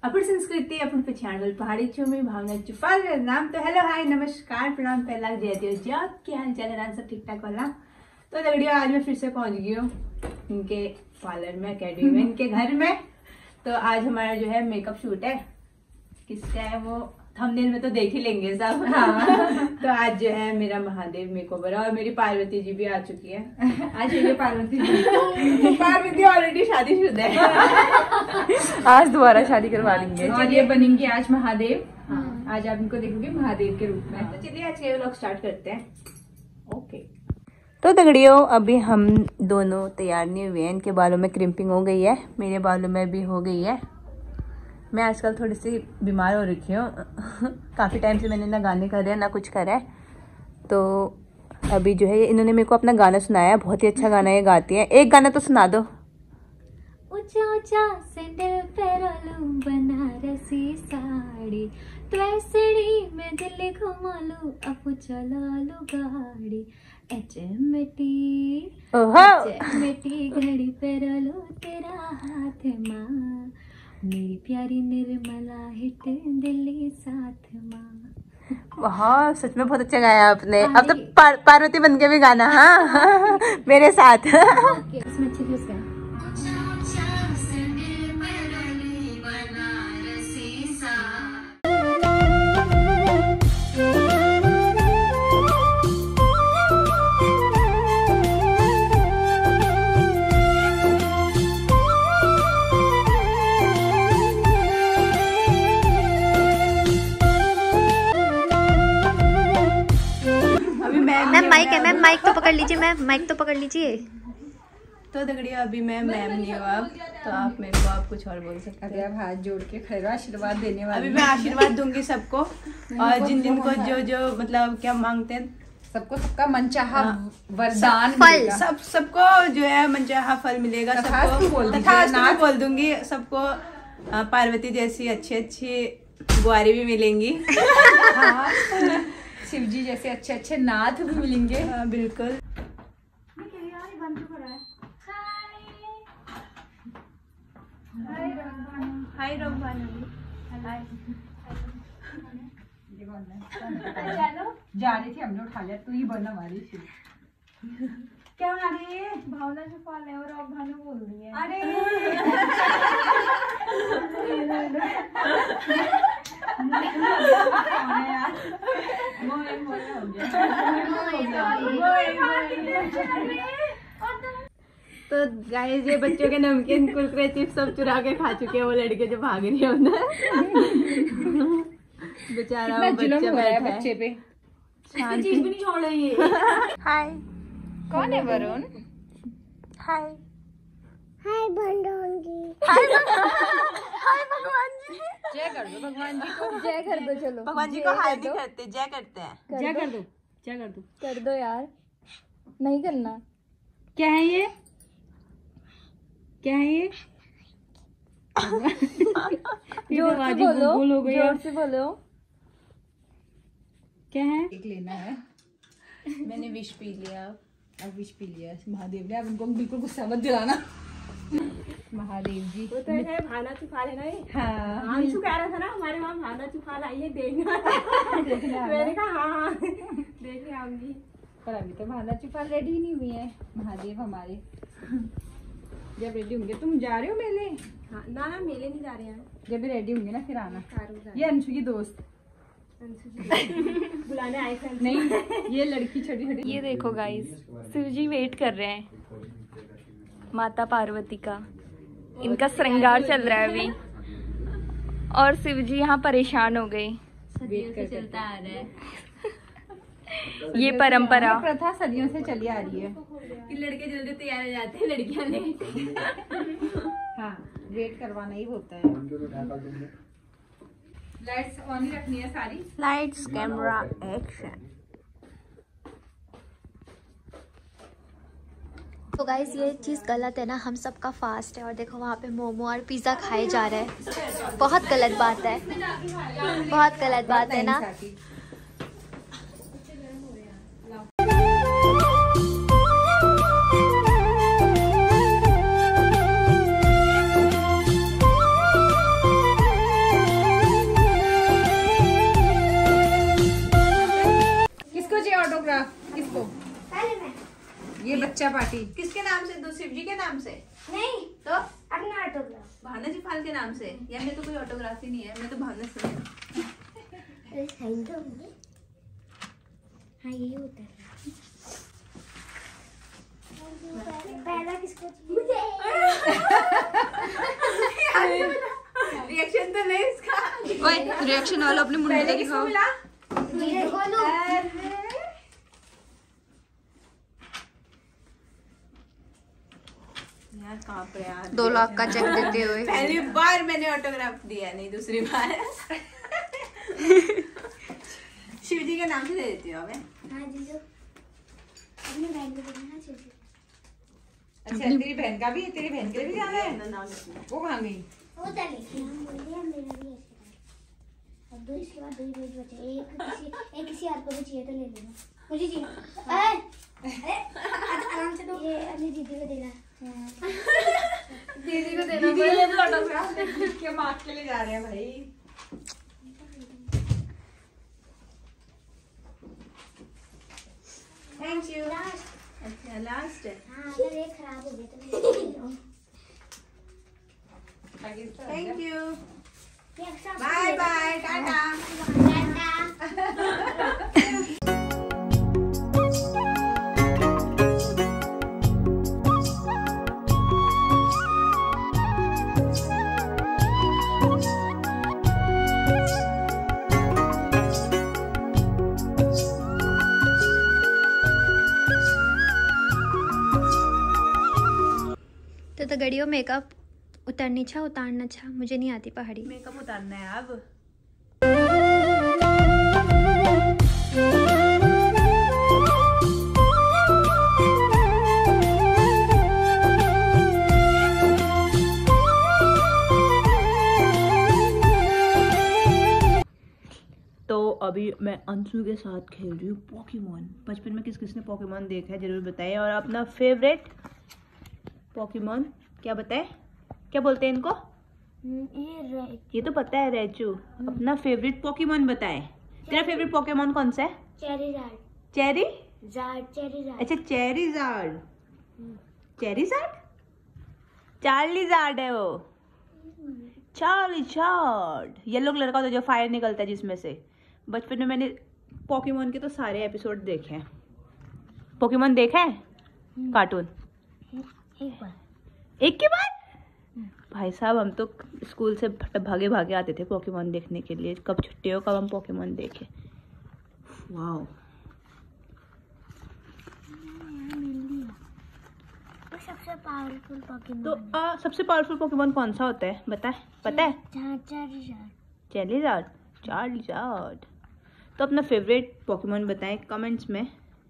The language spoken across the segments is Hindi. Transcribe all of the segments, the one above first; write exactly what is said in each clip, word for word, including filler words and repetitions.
अपन संस्कृति अपन पहचान वाली पहाड़ी चूमी भावना चुफाल नाम। तो हेलो हाय नमस्कार प्रणाम पहला जय देव जी क्या हाल चाल है सब ठीक ठाक वाला। तो लड़ियों आज मैं फिर से पहुंच गई हूँ इनके पार्लर में अकेडमी में इनके घर में। तो आज हमारा जो है मेकअप शूट है, किसका है वो थंबनेल में तो देख ही लेंगे सब। हाँ। तो आज जो है मेरा महादेव मेकओवर और मेरी पार्वती जी भी आ चुकी है। आज मेरी पार्वती जी पार्वती ऑलरेडी शादीशुदा है। आज दोबारा शादी करवा देंगे और ये बनेंगे आज महादेव। हाँ, आज आप इनको देखोगे महादेव के रूप में। तो चलिए आज के व्लॉग स्टार्ट करते हैं। ओके तो दगड़ियों अभी हम दोनों तैयार नहीं हुए हैं, इनके बालों में क्रिम्पिंग हो गई है, मेरे बालों में भी हो गई है। मैं आजकल थोड़ी सी बीमार हो रखी हूँ। काफ़ी टाइम से मैंने ना गाने करे हैं ना कुछ करा है। तो अभी जो है इन्होंने मेरे को अपना गाना सुनाया, बहुत ही अच्छा गाना ये गाती है। एक गाना तो सुना दो। ऊंचा ऊंचा सैंडल पैरालू बनारसी साड़ी त्वैसड़ी में दिल्ली घुमा लू अब चला लू गाड़ी एचएमटी एचएमटी घड़ी पैरालू तेरा हाथ माँ मेरी प्यारी निर्मला हिट दिल्ली साथ माँ। हाँ सच में बहुत अच्छा गाया आपने। अब तो पार, पार्वती बन के भी गाना। हाँ मेरे साथ। इसमें अच्छे व्यूज का मैम माइक है, मैम माइक तो पकड़ लीजिए, मैम माइक तो पकड़ लीजिए। तो दगड़ियों अभी मैं मैम नहीं हूँ अब, तो आप मेरे को आप कुछ और बोल सकते हैं। अब हाथ जोड़ के खड़े आशीर्वाद देने वाले। अभी मैं आशीर्वाद दूंगी सबको और जिन जिन को जो जो मतलब क्या मांगते हैं सबको सबका मनचाहा वरदान फल सब सबको जो है मनचाहा फल मिलेगा। सबको तथास्तु बोल दूंगी। सबको पार्वती जैसी अच्छी अच्छी बुआरी भी मिलेंगी। शिव जी जैसे अच्छे अच्छे नाथ भी मिलेंगे। हाँ बिल्कुल। हाय जा रही थी हमने उठा लिया। तू ही बना हमारी क्या बना रही है? भावना चुफाल है और अब भानु बोल रही है। अरे तो गाइस ये बच्चों के नमकीन कुरकुरे चिप्स सब चुरा के खा चुके हैं वो लड़के जो भाग रही है उधर। बेचारा वो बच्चा बैठा है बच्चे पे। चीज भी नहीं छोड़ रही है। हाय कौन है वरुण? हाय हाय बंडोंगी हाय भगवान जी। जय कर दो भगवान जी को। जय कर दो। चलो भगवान जी को हाय भी करते, जय करते हैं। जय कर दो, जय कर दो, कर दो यार। नहीं करना। क्या है ये? क्या है ये? जोर से बोलो, जोर से बोलो। क्या है? एक लेना है। मैंने विश पी लिया। अब विश पी लिया महादेव ने। अब उनको बिल्कुल गुस्सा मत दिलाना। महादेव जी वो तो है भावना चुफाल है ना ये। हाँ अंशु कह रहा था ना हमारे वहाँ भावना चुफाल आई है देखना। मैंने कहा हाँ हाँ देखने आऊंगी। पर अभी तो भावना चुफाल रेडी नहीं हुई है। महादेव हमारे जब रेडी होंगे। तुम जा रहे हो मेले? हाँ ना ना मेले नहीं जा रहे हैं। जब भी रेडी होंगे ना फिर आना। ये अंशु की दोस्त बुलाने आए थे। नहीं ये लड़की छोटी छोटी। ये देखो गाइस शिव जी वेट कर रहे हैं माता पार्वती का। इनका श्रृंगार चल रहा है अभी और शिव जी यहाँ परेशान हो गए। वेट कर चलता आ रहा है ये परंपरा प्रथा सदियों से चली आ रही है कि लड़के जल्दी तैयार हो जाते हैं लड़कियां लेट। हाँ वेट करवाना ही होता है। लाइट्स ऑन ही रखनी है सारी। Lights camera action. तो गाइस ये चीज़ गलत है ना, हम सबका फास्ट है और देखो वहाँ पे मोमो और पिज़्ज़ा खाए जा रहे हैं। बहुत गलत बात है, बहुत गलत बात है ना। बच्चा पार्टी किसके नाम से? शिव जी के नाम से नहीं तो अपना ऑटोग्राफ भावना जी फाल के नाम से। यार मैं तो कोई ऑटोग्राफ ही नहीं है, मैं तो भावना से हूँ। साइन तो होंगे। हाँ यही होता है। पहला किसको चाहिए? रिएक्शन तो नहीं इसका। ओए रिएक्शन वाला अपने मुंडे पहले को किसको दिखाओ। मिला? जीरे खोलो। यार कहाँ पे यार? दो लाख का चेक देते हुए। पहली बार मैंने ऑटोग्राफ दिया, नहीं दूसरी बार। शिव जी के नाम से दे देती हूँ मैं। हाँ जी लो। अपनी बहन को देना चाहिए। अच्छा तेरी बहन का भी, तेरी बहन के लिए भी जाना है ना? वो कहाँ गई? वो तो लेके हम बोल दिया मेरा भी इसके बाद। अब दो इसके बाद दो ही रोज बचे। एक किसी एक किसी और को भी चाहिए तो ले लेना। मुझे चाहिए। अरे अरे आराम से दो। ये अपनी दीदी को देना। दीदी को देना पड़ेगा ऑटोग्राफ। क्या मार्क के लिए जा रहे हैं भाई? Thank you. अच्छा लास्ट है। हाँ अगर ये खराब हो गया तो मैं ले लूँ। Thank you. ये एक्स्ट्रा बाय बाय टाटा। तो तो गड़ियों मेकअप उतारनी छा उतारना छा मुझे नहीं आती पहाड़ी। मेकअप उतारना है अब। तो अभी मैं अंशु के साथ खेल रही हूँ पोकेमॉन। बचपन में किस किसने पोकेमॉन देखा है जरूर बताइए, और अपना फेवरेट पोकेमॉन क्या बताए, क्या बोलते हैं इनको? ये रे ये तो पता है रेचू। अपना फेवरेट पोकेमॉन बताए। तेरा फेवरेट पोकेमॉन कौन सा है? चेरी राड चेरी? जार्ड चेरी राड। अच्छा चेरीजार्ड। चेरीजार्ड? चार्लीजार्ड है वो। चार्लीजार्ड येलो कलर का, तो जो फायर निकलता है जिसमें से। बचपन में मैंने पोकेमॉन के तो सारे एपिसोड देखे हैं। पोकेमॉन देखा है कार्टून? एक बार एक के बाद? भाई साहब हम तो स्कूल से भागे भागे आते थे पोकेमॉन देखने के लिए। कब छुट्टी हो कब हम पोकेमॉन देखे। वाओ। तो सबसे पावरफुल पोकेमॉन तो आ, सबसे पावरफुल पोकेमॉन कौन सा होता है बताए? पता है? चेरी राड। चार्लीजार्ड। चार्लीजार्ड। तो अपना फेवरेट पोकेमॉन बताएं कमेंट्स में।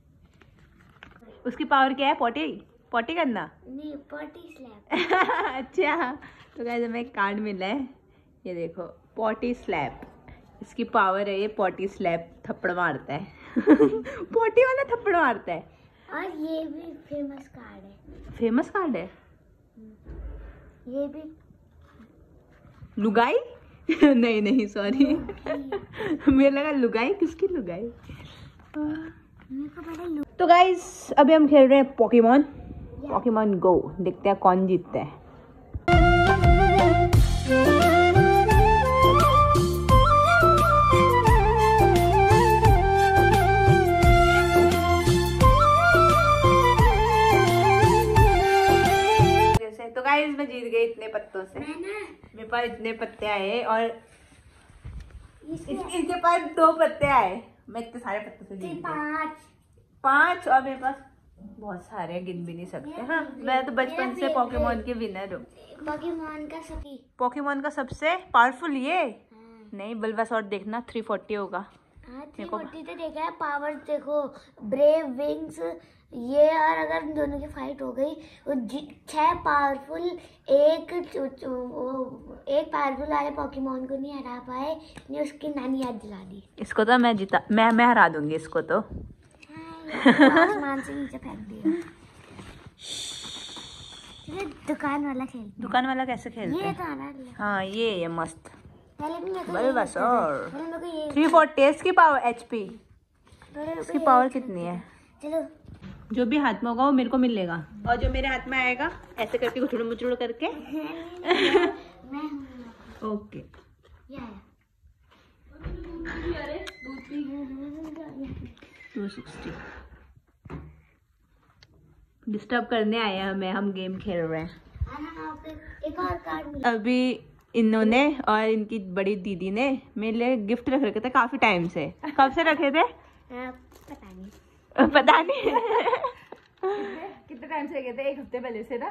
उसकी पावर क्या है? पॉटी पॉटी करना? नहीं पॉटी स्लैप। अच्छा तो गाइस हमें एक कार्ड मिला है, ये देखो पॉटी स्लैप। इसकी पावर है ये पॉटी स्लैप, थप्पड़ मारता है। पॉटी वाला थप्पड़ मारता है। और ये भी फेमस कार्ड है। फेमस कार्ड है ये भी लुगाई? नहीं नहीं सॉरी। मुझे लगा लुगाई। किसकी लुगाई? मेरे को बड़ा लुक। तो गाइस अभी हम खेल रहे हैं पोकेमॉन। पोकेमॉन गो। देखते हैं कौन जीतता है। जैसे तो गाइस मैं जीत गई इतने पत्तों से। मैं ना मेरे पास इतने पत्ते आए और इसके इस, इनके पास दो पत्ते आए। मैं इतने सारे पत्तों से जीत गई। पाँच पांच और मेरे पास बहुत सारे हैं, गिन भी नहीं सकते। हाँ मैं तो बचपन से पोकेमॉन के विनर हूँ। पोकेमॉन का सभी पोकेमॉन का सबसे पावरफुल ये हाँ नहीं, बल्बासौर देखना थ्री फोर्टी होगा। हाँ मेरे को- थ्री तो देखा है। पावर देखो ब्रेव विंग्स ये, और अगर इन दोनों की फाइट हो गई वो जी- छह पावरफुल एक चु- चु- वो एक पावरफुल वाले पोकेमॉन को नहीं हरा पाए, ने उसकी नानी याद दिला दी। इसको तो मैं जीता मैं मैं हरा दूंगी इसको तो। हाँ, ये आसमान से नीचे फेंक दिया। चलो दुकान वाला खेल। दुकान वाला कैसे खेलते ये हैं? तो आना है। हाँ ये ये मस्त पहले भी मेरे को बल्बासौर। ये- पहले मेरे को ये थ्री फोर्टी इसकी पावर एचपी। पहले मेरे को इसकी ये- पावर कितनी है? चलो जो भी हाथ में होगा वो मेरे को मिलेगा, और जो मेरे हाथ में आएगा ऐसे करके घुटड़ मुचड़ करके मैं ओके। टू सिक्सटी डिस्टर्ब करने आए हैं हमें, हम गेम खेल रहे हैं। एक और कार्ड मिला। अभी इन्होंने और इनकी बड़ी दीदी ने मेरे लिए गिफ्ट रख रखे थे काफी टाइम से। कब से रखे थे? पता नहीं पता नहीं कितने टाइम से गए थे? एक हफ्ते पहले से ना।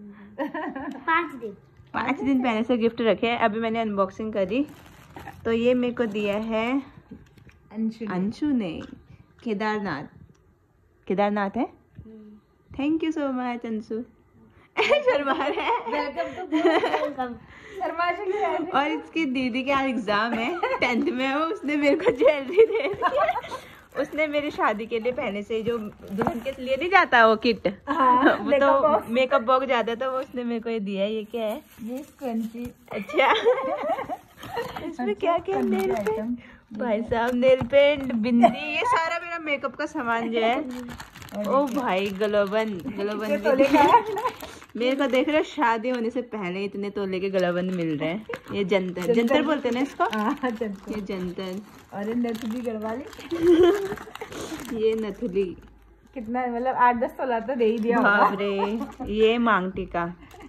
पाँच दिन पाँच दिन पहले से गिफ्ट रखे हैं। अभी मैंने अनबॉक्सिंग करी तो ये मेरे को दिया है अंशु ने। अंशु ने केदारनाथ। केदारनाथ है। Thank you so much Anshu. Sharma है। वेलकम शर्मा से क्या है? और इसकी दीदी के आज एग्जाम है, टेंथ में है, उसने मेरे को ज्वेलरी दे दी। उसने मेरी शादी के लिए पहले से जो दुल्हन के लिए नहीं जाता वो किट, हाँ, वो तो मेकअप बॉक्स जाता था, वो उसने मेरे को ये दिया है। ये क्या है? ये स्क्रंची। अच्छा इसमें क्या क्या? नेल पेंट भाई साहब, नेल पेंट, बिंदी, ये सारा मेरा मेकअप का सामान जो है। ओ भाई गलोबंद, गलोबंद मेरे को देख रहे हो, शादी होने से पहले इतने तोले के गलाबंद मिल रहे हैं। ये जंतर जंतर बोलते हैं ना इसको। हाँ, जंतर। ये जंतर और ये नथुली गढ़वाली। ये नथुली कितना मतलब आठ दस तोला तो दे ही दिया होगा। बाप रे। ये मांग टीका,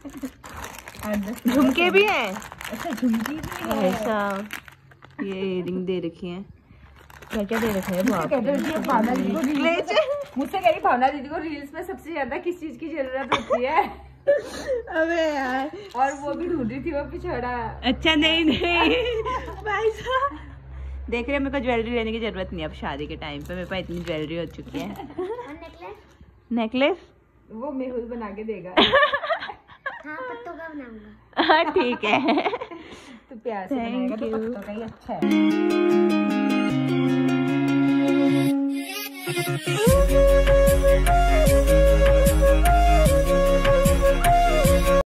आठ दस। झुमके भी हैं। अच्छा झुमकी भी है। ऐसा ये इयरिंग दे रखी है। क्या क्या दे रखा है? कहते हैं कि भावना दीदी को क्लेच। मुझसे कही भावना दीदी को रील्स में सबसे ज्यादा किस चीज की जरूरत होती है? अबे यार, और वो भी ढूंढ रही थी वो पिछड़ा। अच्छा नहीं नहीं भाई साहब देख रहे हैं, मेरे को ज्वेलरी लेने की जरूरत नहीं अब शादी के टाइम पे। मेरे पास इतनी ज्वेलरी हो चुकी है। नेकलेस नेकलेस वो मेहुल बना के देगा। हाँ पत्तों का बनाऊंगा। हाँ ठीक है। तो प्यार से Thank बनाएगा तो you. पत्तों का ही अच्छा है।